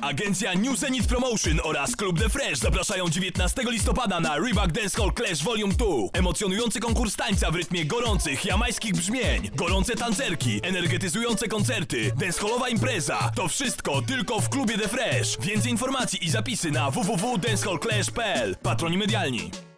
Agencja New Zenith Promotion oraz Klub The Fresh zapraszają 19 listopada na Reebok Dancehall Clash Volume 2. Emocjonujący konkurs tańca w rytmie gorących jamańskich brzmień, gorące tancerki, energetyzujące koncerty, dancehallowa impreza. To wszystko tylko w Klubie The Fresh. Więcej informacji i zapisy na www.dancehallclash.pl. Patroni medialni.